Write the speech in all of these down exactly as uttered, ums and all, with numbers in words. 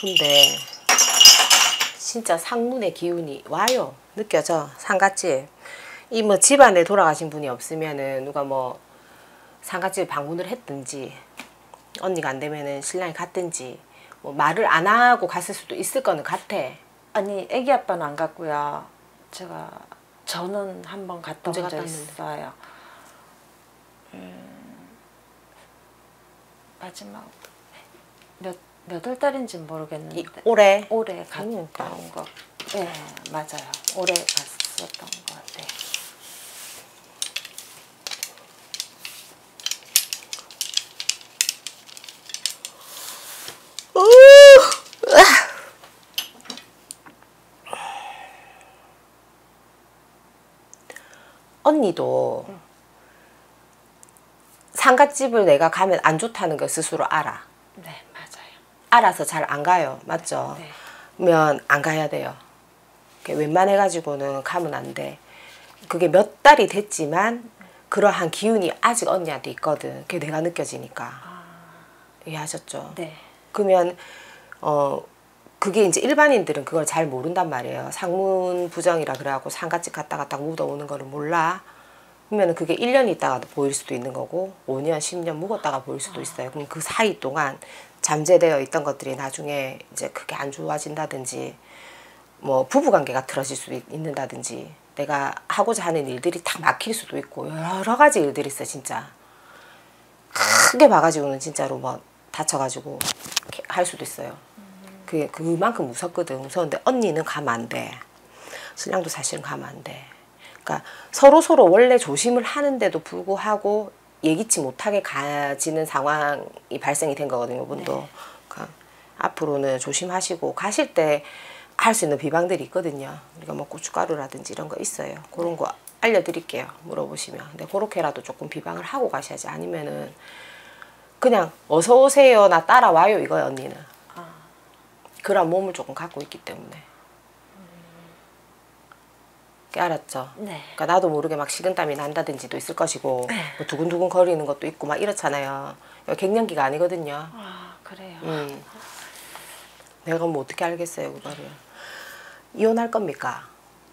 근데 진짜 상문의 기운이 와요. 느껴져. 상갓집. 이 뭐 집안에 돌아가신 분이 없으면은 누가 뭐 상갓집에 방문을 했든지 언니가 안 되면은 신랑이 갔든지 뭐 말을 안 하고 갔을 수도 있을 거는 같아. 아니 애기 아빠는 안 갔고요. 제가 저는 한번 갔다 온 적 있어요. 음, 마지막 몇 몇 월 달인지는 모르겠는데 이, 올해 올해 갔다 그러니까. 온 거. 네 맞아요. 올해 갔었던 것 같아요. 언니도 응. 상갓집을 내가 가면 안 좋다는 걸 스스로 알아. 네, 맞아요. 알아서 잘 안 가요. 맞죠? 네. 그러면 안 가야 돼요. 웬만해가지고는 가면 안 돼. 그게 몇 달이 됐지만 그러한 기운이 아직 언니한테 있거든. 그게 내가 느껴지니까. 아. 이해하셨죠? 네. 그러면 어 그게 이제 일반인들은 그걸 잘 모른단 말이에요. 상문 부정이라 그래갖고 상갓집 갔다 갔다 묻어오는 거를 몰라. 그러면 그게 일 년 있다가도 보일 수도 있는 거고 오 년, 십 년 묵었다가 보일 수도 있어요. 그럼 그 사이 동안 잠재되어 있던 것들이 나중에 이제 크게 안 좋아진다든지 뭐 부부관계가 틀어질 수도 있는다든지 내가 하고자 하는 일들이 다 막힐 수도 있고 여러 가지 일들이 있어 진짜. 크게 봐가지고는 진짜로 뭐 다쳐가지고 할 수도 있어요. 그게 그만큼 무섭거든. 무서운데 언니는 가면 안 돼. 신랑도 사실은 가면 안 돼. 그러니까 서로 서로 원래 조심을 하는데도 불구하고 예기치 못하게 가지는 상황이 발생이 된 거거든요. 이분도. 네. 그러니까 앞으로는 조심하시고 가실 때 할 수 있는 비방들이 있거든요. 우리가 뭐 고춧가루라든지 이런 거 있어요. 그런 거 알려드릴게요. 물어보시면. 근데 그렇게라도 조금 비방을 하고 가셔야지. 아니면은 그냥 어서 오세요. 나 따라와요. 이거야 언니는. 아. 그런 몸을 조금 갖고 있기 때문에. 알았죠? 네. 그러니까 나도 모르게 막 식은땀이 난다든지도 있을 것이고 뭐 두근두근 거리는 것도 있고 막 이렇잖아요. 갱년기가 아니거든요. 아 그래요. 음. 내가 뭐 어떻게 알겠어요 그거를. 이혼할 겁니까?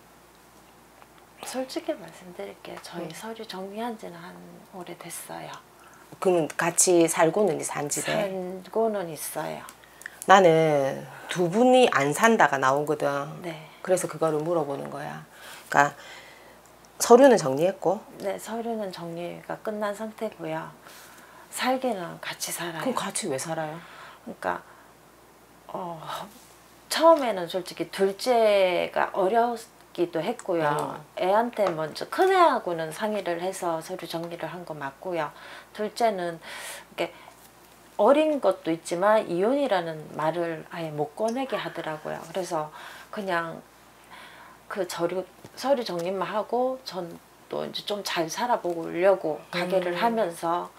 솔직히 말씀드릴게요. 저희 음. 서류 정리한 지는 한 오래됐어요. 그러면 같이 살고는 산 집에? 살고는 있어요. 나는 두 분이 안 산다가 나오거든. 네. 그래서 그거를 물어보는 거야. 그러니까 서류는 정리했고? 네, 서류는 정리가 끝난 상태고요. 살기는 같이 살아요. 그럼 같이 왜 살아요? 그러니까 어, 처음에는 솔직히 둘째가 어려웠기도 했고요. 음. 애한테 먼저 큰애하고는 상의를 해서 서류 정리를 한 거 맞고요. 둘째는 이렇게 어린 것도 있지만 이혼이라는 말을 아예 못 꺼내게 하더라고요. 그래서 그냥 그 서류, 서류 정리만 하고 전 또 이제 좀 잘 살아보려고 가게를 음. 하면서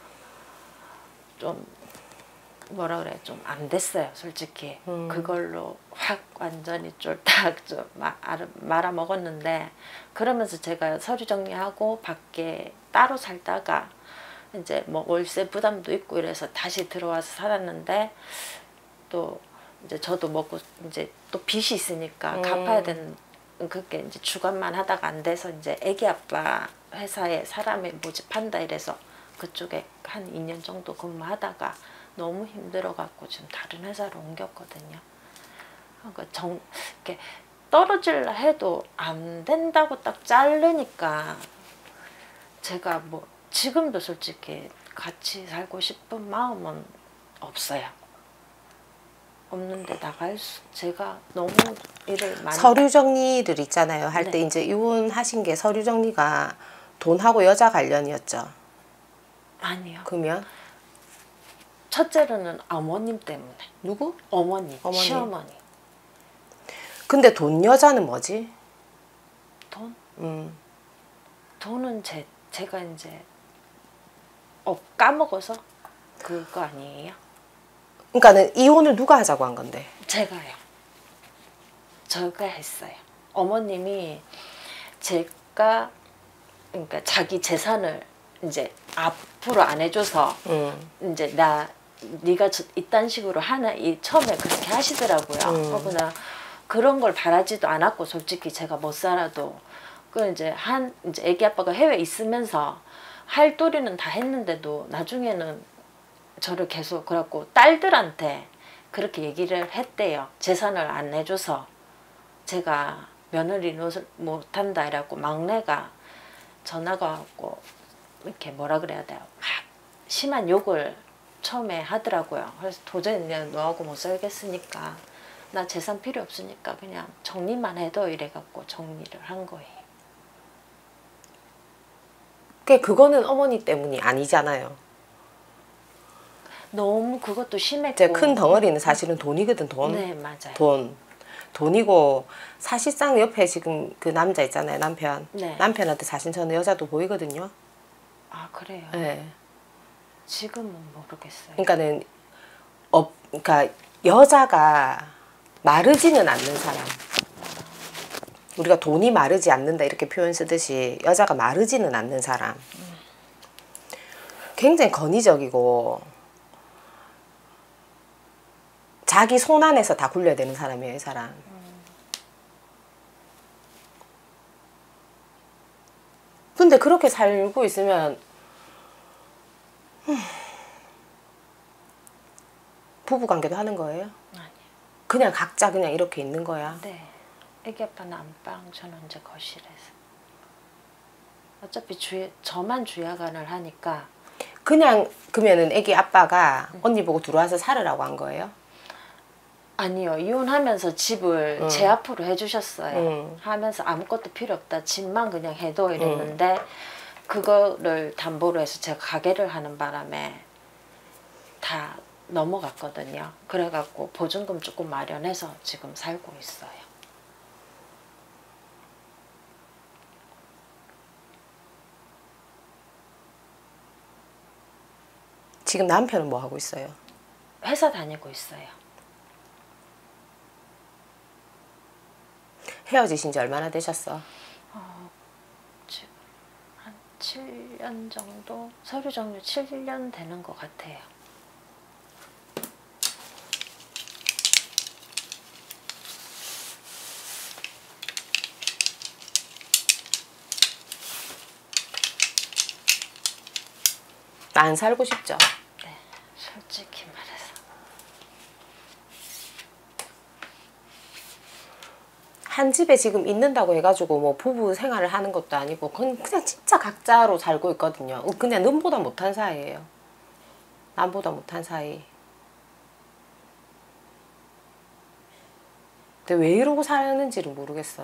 좀 뭐라 그래 좀 안 됐어요 솔직히. 음. 그걸로 확 완전히 쫄딱 좀 말아 먹었는데 그러면서 제가 서류 정리하고 밖에 따로 살다가 이제 뭐 월세 부담도 있고 이래서 다시 들어와서 살았는데 또 이제 저도 먹고 이제 또 빚이 있으니까 음. 갚아야 되는 그게 이제 주간만 하다가 안 돼서 이제 애기 아빠 회사에 사람을 모집한다 이래서 그쪽에 한 이 년 정도 근무하다가 너무 힘들어 갖고 지금 다른 회사로 옮겼거든요. 그러니까 정 이렇게 떨어질라 해도 안 된다고 딱 자르니까 제가 뭐 지금도 솔직히 같이 살고 싶은 마음은 없어요. 없는데 나갈 수, 제가 너무 일을 많이 서류 정리를 있잖아요. 할 때 네. 이제 이혼하신 게 서류 정리가 돈하고 여자 관련이었죠. 아니요. 그러면 첫째로는 어머님 때문에. 누구? 어머니, 어머니. 시어머니. 근데 돈 여자는 뭐지? 돈? 음. 돈은 제 제가 이제 어 까먹어서 그거 아니에요? 그러니까는 이혼을 누가 하자고 한 건데? 제가요. 제가 했어요. 어머님이 제가 그러니까 자기 재산을 이제 앞으로 안 해줘서 음. 이제 나 네가 저, 이딴 식으로 하나 이 처음에 그렇게 하시더라고요. 음. 혹은 그런 걸 바라지도 않았고 솔직히 제가 못 살아도 그 이제 한 이제 애기 아빠가 해외에 있으면서 할 도리는 다 했는데도 나중에는 저를 계속 그래갖고 딸들한테 그렇게 얘기를 했대요. 재산을 안 내줘서 제가 며느리 노릇을 못한다 이래갖고 막내가 전화가 왔고 이렇게 뭐라 그래야 돼요. 막 심한 욕을 처음에 하더라고요. 그래서 도저히 그냥 너하고 못 살겠으니까 나 재산 필요 없으니까 그냥 정리만 해도 이래갖고 정리를 한 거예요. 그거는 어머니 때문이 아니잖아요. 너무 그것도 심했고 제 큰 덩어리는 사실은 돈이거든. 돈. 네 맞아요. 돈. 돈이고 사실상 옆에 지금 그 남자 있잖아요. 남편. 네. 남편한테 사실 저는 여자도 보이거든요. 아 그래요? 네. 지금은 모르겠어요. 그러니까는 어, 그러니까 여자가 마르지는 않는 사람. 우리가 돈이 마르지 않는다 이렇게 표현 쓰듯이 여자가 마르지는 않는 사람. 굉장히 건의적이고 자기 손 안에서 다 굴려야 되는 사람이에요, 이 사람. 근데 그렇게 살고 있으면 부부관계도 하는 거예요? 아니. 그냥 각자 그냥 이렇게 있는 거야? 네. 애기 아빠는 안방, 저는 이제 거실에서. 어차피 주 저만 주야간을 하니까. 그냥 그러면은 애기 아빠가 응. 언니 보고 들어와서 살으라고 한 거예요? 아니요. 이혼하면서 집을 응. 제 앞으로 해주셨어요. 응. 하면서 아무것도 필요 없다. 집만 그냥 해도 이랬는데 응. 그거를 담보로 해서 제가 가게를 하는 바람에 다 넘어갔거든요. 그래갖고 보증금 조금 마련해서 지금 살고 있어요. 지금 남편은 뭐 하고 있어요? 회사 다니고 있어요. 헤어지신 지 얼마나 되셨어? 어, 지금 한 칠 년 정도? 서류 종료 칠 년 되는 것 같아요. 안 살고 싶죠? 네, 솔직히 말해서. 한 집에 지금 있는다고 해가지고 뭐 부부 생활을 하는 것도 아니고 그냥, 그냥 진짜 각자로 살고 있거든요. 그냥 남보다 못한 사이예요. 남보다 못한 사이. 근데 왜 이러고 사는지를 모르겠어.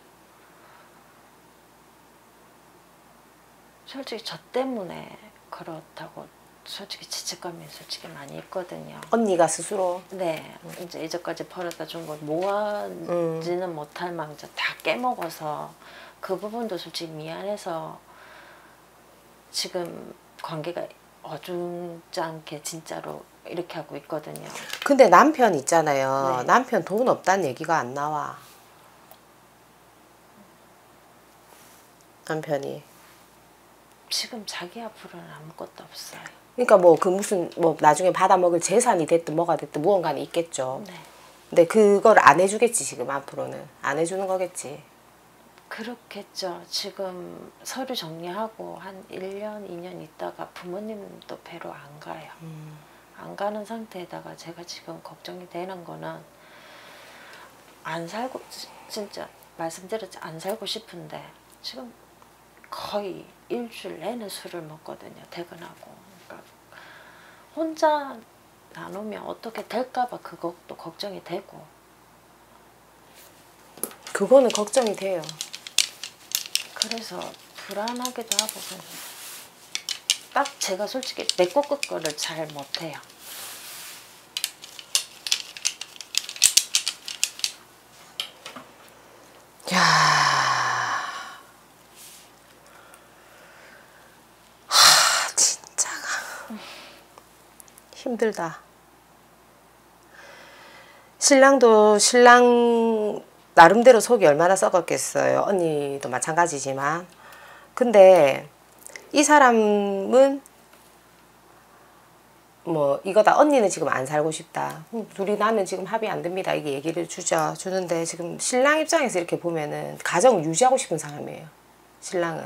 솔직히 저 때문에 그렇다고 솔직히 죄책감이 솔직히 많이 있거든요. 언니가 스스로? 네. 음. 이제 이제까지 벌어다 준 걸 모아지는 음. 못할 망정 다 깨먹어서 그 부분도 솔직히 미안해서 지금 관계가 어중쩡게 진짜로 이렇게 하고 있거든요. 근데 남편 있잖아요. 네. 남편 돈 없다는 얘기가 안 나와. 남편이. 지금 자기 앞으로는 아무것도 없어요. 그러니까 뭐 그 무슨 뭐 나중에 받아먹을 재산이 됐든 뭐가 됐든 무언가는 있겠죠. 네. 근데 그걸 안 해주겠지 지금 앞으로는. 안 해주는 거겠지. 그렇겠죠. 지금 서류 정리하고 한 일 년, 이 년 있다가 부모님도 뵈러 안 가요. 음. 안 가는 상태에다가 제가 지금 걱정이 되는 거는 안 살고 진짜 말씀드렸지 안 살고 싶은데 지금 거의 일주일 내내 술을 먹거든요. 퇴근하고. 그러니까 혼자 나누면 어떻게 될까봐 그것도 걱정이 되고. 그거는 걱정이 돼요. 그래서 불안하기도 하고 그냥 딱 제가 솔직히 내 꺾을 거를 잘 못해요. 야, 하, 진짜 힘들다. 신랑도 신랑 나름대로 속이 얼마나 썩었겠어요. 언니도 마찬가지지만. 근데 이 사람은 뭐 이거다. 언니는 지금 안 살고 싶다. 음, 둘이 나는 지금 합의 안 됩니다. 이게 얘기를 주죠. 주는데 지금 신랑 입장에서 이렇게 보면은 가정을 유지하고 싶은 사람이에요. 신랑은.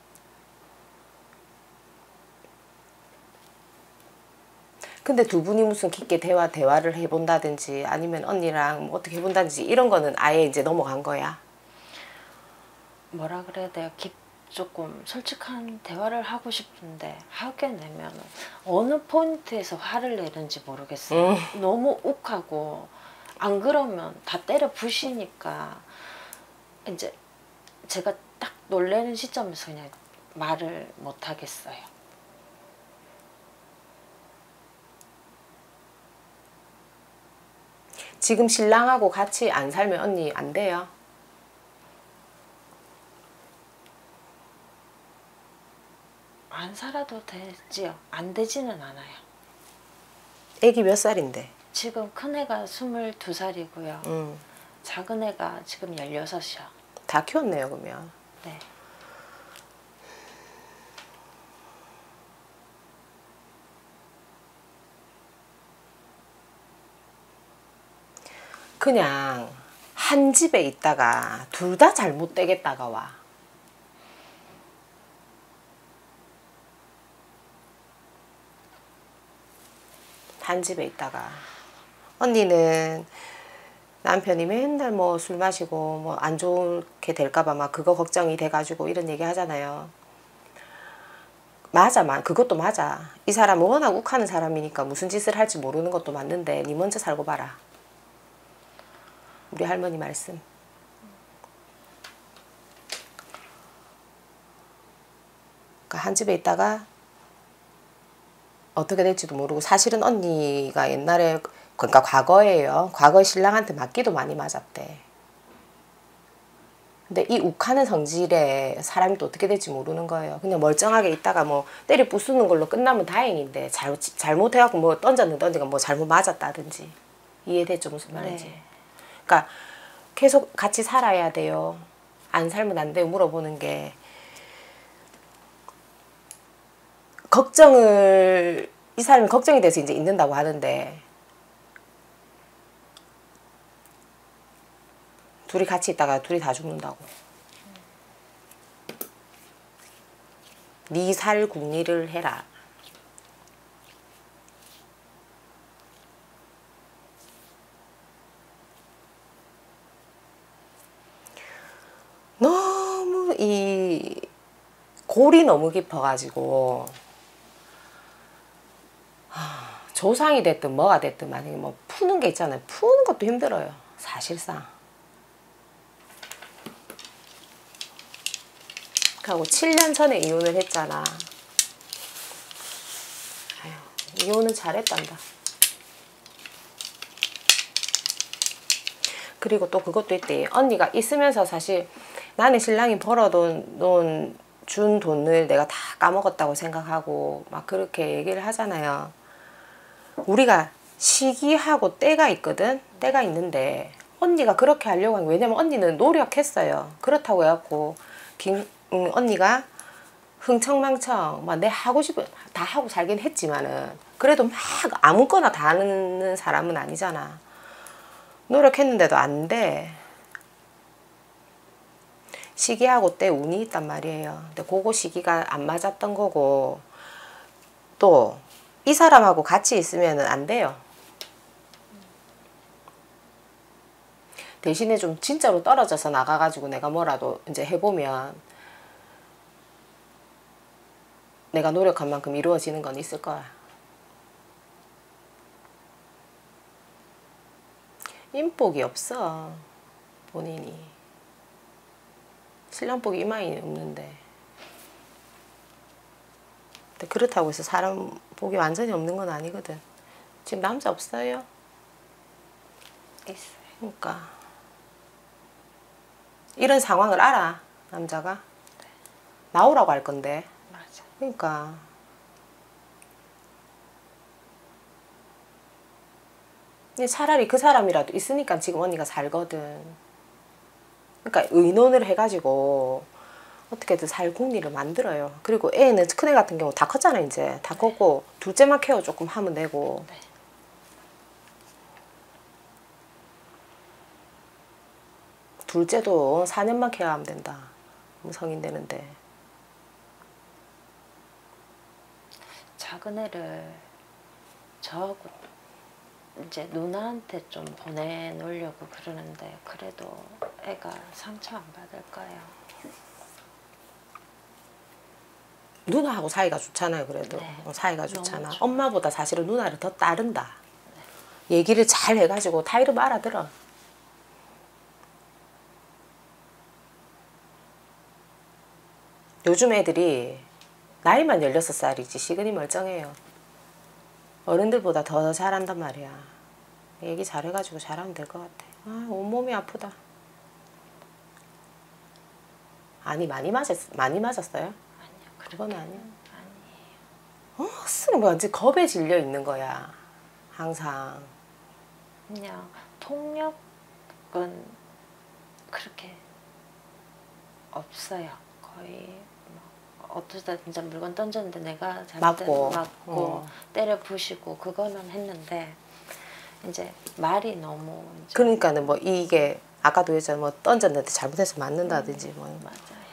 근데 두 분이 무슨 깊게 대화 대화를 해본다든지 아니면 언니랑 뭐 어떻게 해본다든지 이런 거는 아예 이제 넘어간 거야. 뭐라 그래야 돼요? 깊 조금 솔직한 대화를 하고 싶은데 하게 되면 어느 포인트에서 화를 내는지 모르겠어요. 음. 너무 욱하고 안 그러면 다 때려 부시니까 이제 제가 딱 놀라는 시점에서 그냥 말을 못 하겠어요. 지금 신랑하고 같이 안 살면 언니 안 돼요? 안 살아도 되지요. 안 되지는 않아요. 애기 몇 살인데? 지금 큰애가 스물두 살이고요. 음. 작은 애가 지금 열여섯이요. 다 키웠네요 그러면. 네. 그냥 한 집에 있다가 둘 다 잘못되겠다가 와. 한 집에 있다가 언니는 남편이 맨날 뭐 술 마시고 뭐 안 좋게 될까봐 막 그거 걱정이 돼가지고 이런 얘기 하잖아요. 맞아, 마 그것도 맞아. 이 사람은 워낙 욱하는 사람이니까 무슨 짓을 할지 모르는 것도 맞는데 니 먼저 살고 봐라. 우리 할머니 말씀. 그러니까 한 집에 있다가 어떻게 될지도 모르고 사실은 언니가 옛날에 그러니까 과거에요. 과거 신랑한테 맞기도 많이 맞았대. 근데 이 욱하는 성질에 사람이 또 어떻게 될지 모르는 거예요. 그냥 멀쩡하게 있다가 뭐 때려 부수는 걸로 끝나면 다행인데 잘못, 잘못해갖고 뭐 던졌는데 언니가 뭐 잘못 맞았다든지. 이해됐죠 무슨 말인지. 네. 그러니까 계속 같이 살아야 돼요. 안 살면 안 돼요. 물어보는 게. 걱정을 이 사람이 걱정이 돼서 이제 있는다고 하는데 둘이 같이 있다가 둘이 다 죽는다고. 네 살 궁리를 해라. 너무 이 골이 너무 깊어가지고 조상이 됐든 뭐가 됐든 만약에 뭐 푸는 게 있잖아요. 푸는 것도 힘들어요. 사실상. 하고 칠 년 전에 이혼을 했잖아. 아휴, 이혼은 잘했단다. 그리고 또 그것도 있대. 언니가 있으면서 사실 나는 신랑이 벌어둔 놓은 준 돈을 내가 다 까먹었다고 생각하고 막 그렇게 얘기를 하잖아요. 우리가 시기하고 때가 있거든. 때가 있는데 언니가 그렇게 하려고 한 게 왜냐면 언니는 노력했어요. 그렇다고 해갖고 김, 음, 언니가 흥청망청 막 내 하고 싶은 다 하고 살긴 했지만은 그래도 막 아무거나 다 하는 사람은 아니잖아. 노력했는데도 안 돼. 시기하고 때 운이 있단 말이에요. 근데 그거 시기가 안 맞았던 거고 또 이 사람하고 같이 있으면 안 돼요. 대신에 좀 진짜로 떨어져서 나가가지고 내가 뭐라도 이제 해보면 내가 노력한 만큼 이루어지는 건 있을 거야. 인복이 없어. 본인이. 신랑복이 이마에 없는데. 근데 그렇다고 해서 사람 복이 완전히 없는 건 아니거든. 지금 남자 없어요? 있어요. 그러니까. 이런 상황을 알아. 남자가. 네. 나오라고 할 건데. 맞아. 그러니까. 근데 차라리 그 사람이라도 있으니까 지금 언니가 살거든. 그러니까 의논을 해가지고 어떻게든 살 궁리를 만들어요. 그리고 애는 큰애 같은 경우 다 컸잖아 이제. 다 컸고 둘째만 케어 조금 하면 되고. 네. 둘째도 사 년만 케어하면 된다. 성인 되는데. 작은 애를 저하고 이제 누나한테 좀 보내놓으려고 그러는데 그래도 애가 상처 안 받을 거예요. 누나하고 사이가 좋잖아요. 그래도 네. 어, 사이가 너무 좋잖아. 좋아요. 엄마보다 사실은 누나를 더 따른다. 얘기를 잘 해가지고 타이르 알아들어. 요즘 애들이 나이만 열여섯 살이지 시근이 멀쩡해요. 어른들보다 더 잘한단 말이야. 얘기 잘해가지고 잘하면 될 것 같아. 아, 온몸이 아프다. 아니 많이 맞았 많이 맞았어요? 아니요. 그건 아니야. 아니에요. 어, 쓰는 거 완전 겁에 질려 있는 거야. 항상. 그냥 폭력은 그렇게 없어요. 거의 뭐 어쩌다 진짜 물건 던졌는데 내가 잘못된 맞고. 맞고 어. 때려 부시고 그거는 했는데 이제 말이 너무 이제 그러니까는 뭐 이게 아까도 했잖아 뭐 던졌는데 잘못해서 맞는다든지 뭐 맞아요.